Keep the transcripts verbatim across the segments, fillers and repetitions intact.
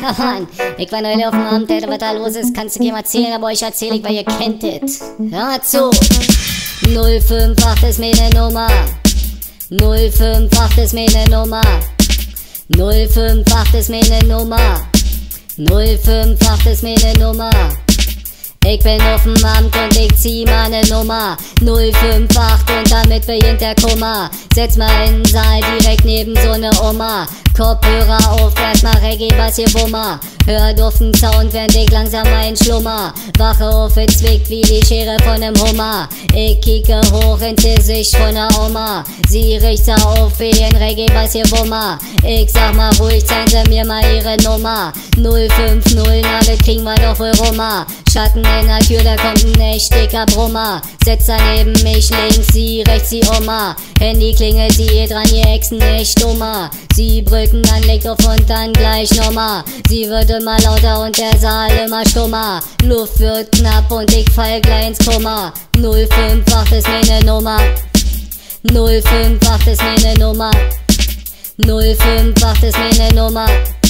Ja, Mann, ich war neulich auf dem Amt, was da los ist, kannst du dir mal erzählen, aber euch erzähl ich, weil ihr kennt es. Hör mal zu. null fünf acht ist meine Nummer. null fünf acht ist meine Nummer. null fünf acht ist meine Nummer. null fünf acht ist meine Nummer. Ich bin auf dem Amt und ich zieh meine Nummer null fünf acht und damit beginnt der Kummer. Setz mal in den Saal direkt neben so ne Oma. Kopfhörer auf, erstmal Reggae, Bass, hier Wummer. Hört auf den Sound, während ich langsam ein Schlummer. Wache auf, es zwickt wie die Schere von nem Hummer. Ich kicke hoch ins Gesicht von der Oma. Sie riecht auf wie ein Reggae, Bass, hier Wummer. Ich sag mal ruhig, zeigen Sie mir mal Ihre Nummer. null fünf null, na, das kriegen wir doch wohl rummer. Schatten in der Tür, da kommt ein echt dicker Brummer. Setzt daneben mich links, sie rechts, die Oma. Handy klingelt, sie geht dran, ihr Exen echt dummer. Sie brüllten dann, legt auf und dann gleich nochmal. Sie wird immer lauter und der Saal immer stummer. Luft wird knapp und ich fall gleich ins Kummer. null fünf acht ist meine Nummer. null fünf acht ist meine Nummer. null fünf acht ist meine Nummer.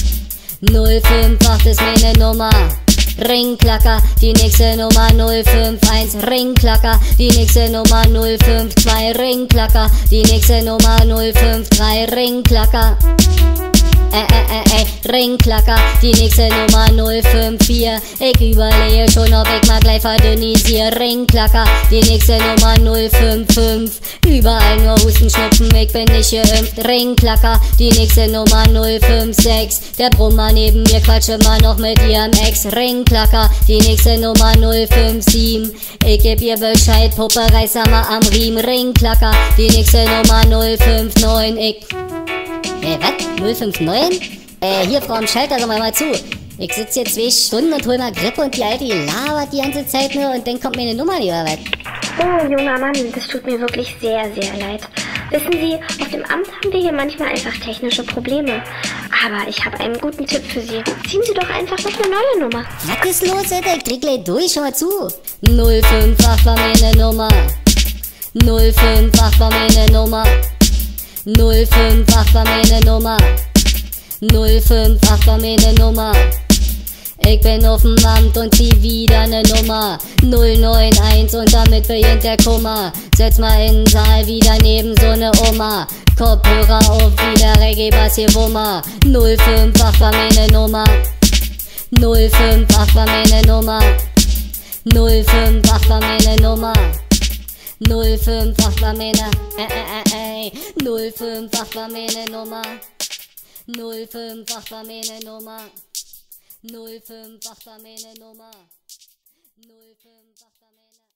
null fünf acht ist meine Nummer. Ringklacker, die nächste Nummer null fünf eins. Ringklacker, die nächste Nummer null fünf zwei. Ringklacker, die nächste Nummer null fünf drei. Ringklacker. Äh, äh, äh, äh, Ringklacker, die nächste Nummer null fünf vier. Ich überlege schon, ob ich mal gleich verdünnisiere. Ringklacker, die nächste Nummer null fünf fünf. Überall nur Husten, Schnupfen, ich bin nicht geimpft. Ringklacker, die nächste Nummer null fünf sechs. Der Brummer neben mir quatscht immer noch mit ihrem Ex. Ringklacker, die nächste Nummer null fünf sieben. Ich geb ihr Bescheid, Puppe, reiß mal am Riemen. Ringklacker, die nächste Nummer null fünf neun. Ich Äh, was? null fünf neun? Äh, hier, Frau am Schalter, sag mal, mal zu. Ich sitze hier zwei Stunden und hol mal Grippe und die Alte, die labert die ganze Zeit nur und dann kommt mir eine Nummer, die oder was? Oh, junger Mann, das tut mir wirklich sehr, sehr leid. Wissen Sie, auf dem Amt haben wir hier manchmal einfach technische Probleme. Aber ich habe einen guten Tipp für Sie. Ziehen Sie doch einfach noch eine neue Nummer. Was ist los, Alter? Ich dreh gleich durch, schau mal zu. null fünf acht war meine Nummer. null fünf acht war meine Nummer. null fünf acht war meine Nummer. null fünf acht war meine Nummer. Ich bin auf dem Amt und zieh wieder ne Nummer. null neun eins und damit beginnt der Kummer. Setz mal in den Saal wieder neben so ne Oma. Kopfhörer auf, wieder Reggae, Bass, hier Wummer. null fünf acht war meine Nummer. null fünf acht war meine Nummer. null fünf acht war meine Nummer. null fünf acht war meine, äh, äh, äh, äh. null fünf acht war meine Nummer. null fünf acht war meine Nummer. null fünf acht war meine Nummer. null fünf acht war meine